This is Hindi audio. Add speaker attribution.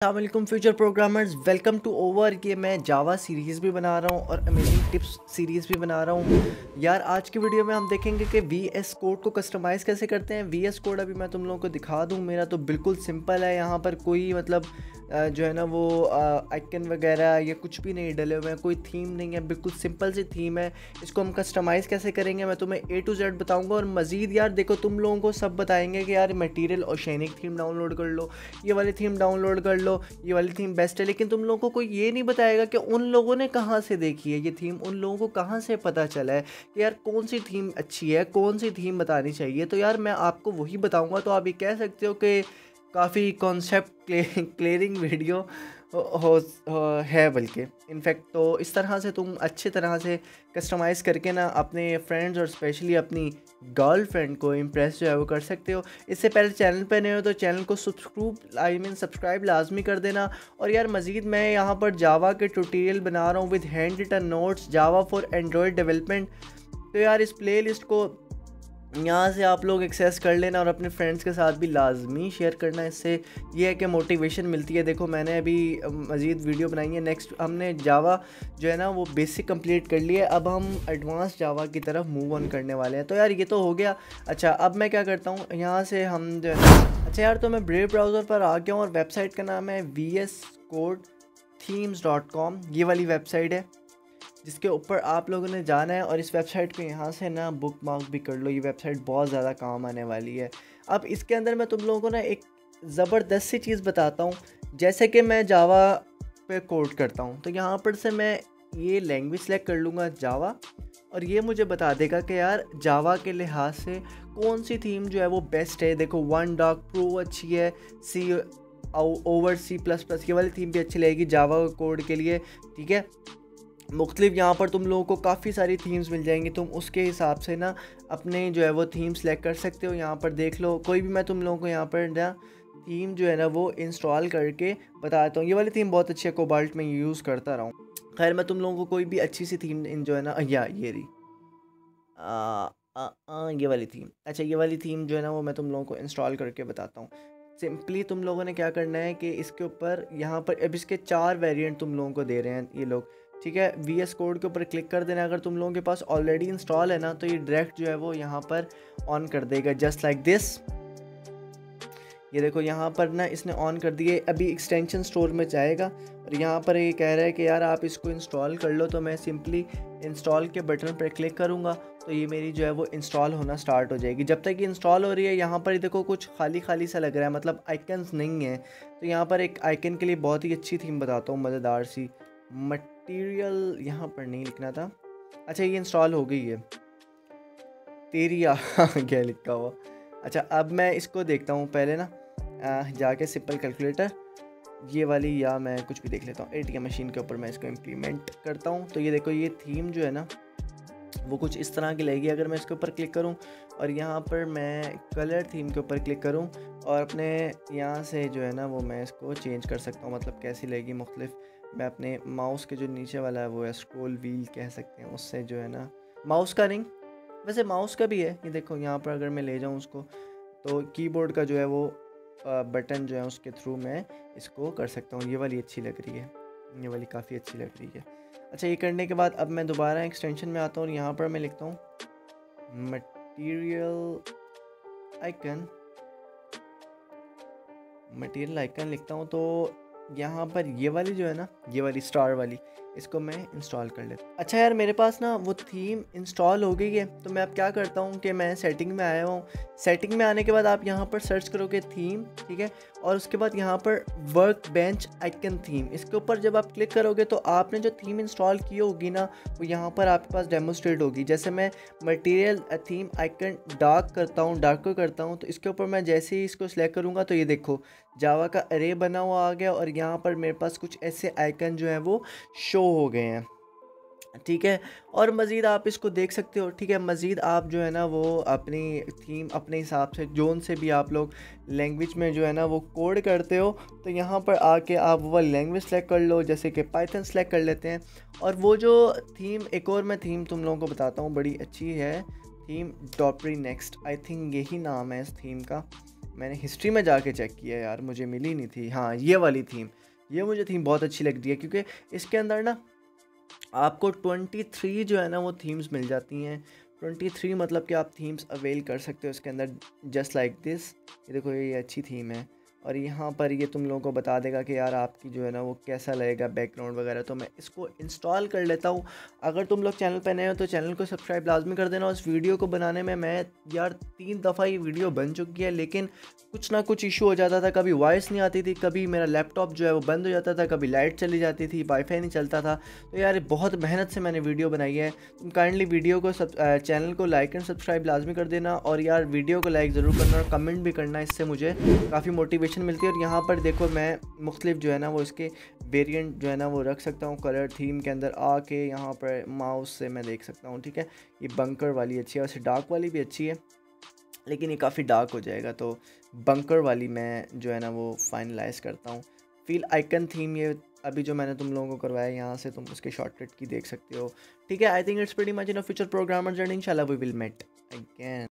Speaker 1: अस्सलामुअलैकुम future programmers, welcome to over. ये मैं जावा सीरीज़ भी बना रहा हूँ और अमेजिंग टिप्स सीरीज़ भी बना रहा हूँ। यार आज की वीडियो में हम देखेंगे कि वीएस कोड को कस्टमाइज़ कैसे करते हैं। वीएस कोड अभी मैं तुम लोगों को दिखा दूँ। मेरा तो बिल्कुल सिंपल है, यहाँ पर कोई मतलब जो है ना वो आइकन वगैरह या कुछ भी नहीं डले हुए हैं, कोई थीम नहीं है, बिल्कुल सिंपल सी थीम है। इसको हम कस्टमाइज़ कैसे करेंगे मैं तुम्हें A to Z बताऊँगा। और मज़ीद यार देखो, तुम लोगों को सब बताएंगे कि यार मटेरियल ओशेनिक थीम डाउनलोड कर लो, ये वाली थीम डाउनलोड कर लो, ये वाली थीम बेस्ट है। लेकिन तुम लोगों को कोई ये नहीं बताएगा कि उन लोगों ने कहाँ से देखी है ये थीम, उन लोगों को कहाँ से पता चला है कि यार कौन सी थीम अच्छी है, कौन सी थीम बतानी चाहिए। तो यार मैं आपको वही बताऊंगा। तो आप ये कह सकते हो कि काफ़ी कॉन्सेप्ट क्लियरिंग वीडियो है बल्कि इनफैक्ट। तो इस तरह से तुम अच्छी तरह से कस्टमाइज़ करके ना अपने फ्रेंड्स और स्पेशली अपनी गर्लफ्रेंड को इम्प्रेस जो है वो कर सकते हो। इससे पहले चैनल पे नए हो तो चैनल को सब्सक्राइब लाजमी कर देना। और यार मज़ीद मैं यहाँ पर जावा के ट्यूटोरियल बना रहा हूँ with handwritten notes, Java for Android development. तो यार इस प्ले लिस्ट को यहाँ से आप लोग एक्सेस कर लेना और अपने फ्रेंड्स के साथ भी लाजमी शेयर करना। इससे ये है कि मोटिवेशन मिलती है। देखो मैंने अभी मज़ीद वीडियो बनाई है। नेक्स्ट हमने जावा जो है ना वो बेसिक कंप्लीट कर लिया है, अब हम एडवांस जावा की तरफ मूव ऑन करने वाले हैं। तो यार ये तो हो गया। अच्छा अब मैं क्या करता हूँ, यहाँ से हम जो है ना, अच्छा यार तो मैं ब्रेव ब्राउज़र पर आ गया हूँ और वेबसाइट का नाम है vscodethemes.com। ये वाली वेबसाइट है जिसके ऊपर आप लोगों ने जाना है और इस वेबसाइट को यहाँ से ना बुक मार्क भी कर लो। ये वेबसाइट बहुत ज़्यादा काम आने वाली है। अब इसके अंदर मैं तुम लोगों को ना एक ज़बरदस्त सी चीज़ बताता हूँ। जैसे कि मैं जावा पे कोड करता हूँ तो यहाँ पर से मैं ये लैंग्वेज सेलेक्ट कर लूँगा जावा, और ये मुझे बता देगा कि यार जावा के लिहाज से कौन सी थीम जो है वो बेस्ट है। देखो वन डॉक प्रो अच्छी है, सी ओवर C++ ये वाली थीम भी अच्छी लगेगी जावा कोड के लिए। ठीक है, मुख्तलिफ यहाँ पर तुम लोगों को काफ़ी सारी थीम्स मिल जाएंगी। तुम उसके हिसाब से ना अपने जो है वो थीम सेलेक्ट कर सकते हो। यहाँ पर देख लो कोई भी, मैं तुम लोगों को यहाँ पर ना थीम जो है ना वो इंस्टॉल करके बताता हूँ। ये वाली थीम बहुत अच्छी है, कोबाल्ट में यूज़ करता रहा हूँ। खैर मैं तुम लोगों को कोई भी अच्छी सी थीम जो है ना, या ये रही ये वाली थीम। अच्छा ये वाली थीम जो है ना वो मैं तुम लोगों को इंस्टॉल करके बताता हूँ। सिंपली तुम लोगों ने क्या करना है कि इसके ऊपर यहाँ पर अब इसके 4 वेरिएंट तुम लोगों को दे रहे हैं ये लोग। ठीक है, VS कोड के ऊपर क्लिक कर देना। अगर तुम लोगों के पास ऑलरेडी इंस्टॉल है ना तो ये डायरेक्ट जो है वो यहाँ पर ऑन कर देगा, जस्ट लाइक दिस। ये देखो यहाँ पर ना इसने ऑन कर दिए। अभी एक्सटेंशन स्टोर में जाएगा और यहाँ पर ये कह रहा है कि यार आप इसको इंस्टॉल कर लो। तो मैं सिंपली इंस्टॉल के बटन पर क्लिक करूँगा तो ये मेरी जो है वो इंस्टॉल होना स्टार्ट हो जाएगी। जब तक ये इंस्टॉल हो रही है यहाँ पर देखो कुछ खाली खाली सा लग रहा है, मतलब आइकन्स नहीं है। तो यहाँ पर एक आइकन के लिए बहुत ही अच्छी थीम बताता हूँ, मज़ेदार सी। मटेरियल यहाँ पर नहीं लिखना था। अच्छा ये इंस्टॉल हो गई है तेरी क्या लिखा हुआ। अच्छा अब मैं इसको देखता हूँ पहले ना जाके सिंपल कैलकुलेटर ये वाली, या मैं कुछ भी देख लेता हूँ ATM मशीन के ऊपर मैं इसको इम्प्लीमेंट करता हूँ। तो ये देखो ये थीम जो है ना वो कुछ इस तरह की लगेगी। अगर मैं इसके ऊपर क्लिक करूं और यहाँ पर मैं कलर थीम के ऊपर क्लिक करूं और अपने यहाँ से जो है ना वो मैं इसको चेंज कर सकता हूँ, मतलब कैसी लगेगी मुख्तलिफ। मैं अपने माउस के जो नीचे वाला है वो है स्क्रॉल व्हील कह सकते हैं, उससे जो है ना माउस का नहीं, वैसे माउस का भी है। ये देखो यहाँ पर अगर मैं ले जाऊँ उसको तो कीबोर्ड का जो है वो बटन जो है उसके थ्रू मैं इसको कर सकता हूँ। ये वाली अच्छी लग रही है, ये वाली काफ़ी अच्छी लग रही है। अच्छा ये करने के बाद अब मैं दोबारा एक्सटेंशन में आता हूँ और यहाँ पर मैं लिखता हूँ मटेरियल आइकन लिखता हूँ। तो यहाँ पर ये वाली जो है ना, ये वाली स्टार वाली, इसको मैं इंस्टॉल कर लेता हूँ। अच्छा यार मेरे पास ना वो थीम इंस्टॉल हो गई है। तो मैं अब क्या करता हूँ कि मैं सेटिंग में आया हूँ। सेटिंग में आने के बाद आप यहाँ पर सर्च करोगे थीम, ठीक है, और उसके बाद यहाँ पर वर्क बेंच आइकन थीम, इसके ऊपर जब आप क्लिक करोगे तो आपने जो थीम इंस्टॉल की होगी ना वो यहाँ पर आपके पास डेमोस्ट्रेट होगी। जैसे मैं मटेरियल थीम आइकन डार्कर करता हूँ तो इसके ऊपर मैं जैसे ही इसको सिलेक्ट करूँगा तो ये देखो जावा का अरे बना हुआ आ गया और यहाँ पर मेरे पास कुछ ऐसे आइकन जो हैं वो शो हो गए हैं। ठीक है, और मज़ीद आप इसको देख सकते हो। ठीक है, मज़ीद आप जो है ना वो अपनी थीम अपने हिसाब से जोन से भी आप लोग लैंग्वेज में जो है ना वो कोड करते हो तो यहाँ पर आके आप वो लैंग्वेज सेलेक्ट कर लो, जैसे कि पाइथन सेलेक्ट कर लेते हैं। और वो जो थीम, एक और मैं थीम तुम लोगों को बताता हूँ, बड़ी अच्छी है थीम, डॉपरी नेक्स्ट, आई थिंक यही नाम है इस थीम का। मैंने हिस्ट्री में जाके चेक किया यार, मुझे मिली नहीं थी। हाँ ये वाली थीम, ये मुझे थीम बहुत अच्छी लग रही है, क्योंकि इसके अंदर ना आपको 23 जो है ना वो थीम्स मिल जाती हैं। 23 मतलब कि आप थीम्स अवेल कर सकते हो इसके अंदर, जस्ट लाइक दिस। ये देखो ये अच्छी थीम है, और यहाँ पर ये तुम लोगों को बता देगा कि यार आपकी जो है ना वो कैसा लगेगा बैकग्राउंड वगैरह। तो मैं इसको इंस्टॉल कर लेता हूँ। अगर तुम लोग चैनल पर नए हो तो चैनल को सब्सक्राइब लाजमी कर देना। उस वीडियो को बनाने में मैं यार 3 दफ़ा ये वीडियो बन चुकी है, लेकिन कुछ ना कुछ इशू हो जाता था। कभी वॉइस नहीं आती थी, कभी मेरा लैपटॉप जो है वो बंद हो जाता था, कभी लाइट चली जाती थी, वाईफाई नहीं चलता था। तो यार बहुत मेहनत से मैंने वीडियो बनाई है। तुम काइंडली वीडियो को चैनल को लाइक एंड सब्सक्राइब लाजमी कर देना, और यार वीडियो को लाइक ज़रूर करना और कमेंट भी करना, इससे मुझे काफ़ी मोटिवेशन मिलती है। और यहाँ पर देखो मैं मुख्तलिफ जो है ना वो इसके वेरिएंट जो है ना वो रख सकता हूँ कलर थीम के अंदर आके। यहाँ पर माउस से मैं देख सकता हूँ, ठीक है। ये बंकर वाली अच्छी है, वैसे डार्क वाली भी अच्छी है, लेकिन ये काफ़ी डार्क हो जाएगा, तो बंकर वाली मैं जो है ना वो फाइनलाइज करता हूँ। फील आइकन थीम ये अभी जो मैंने तुम लोगों को करवाया, यहाँ से तुम उसके शॉर्टकट की देख सकते हो, ठीक है। I think it's pretty much in a future programmer journey, इंशाल्लाह वी विल मेट अगेन।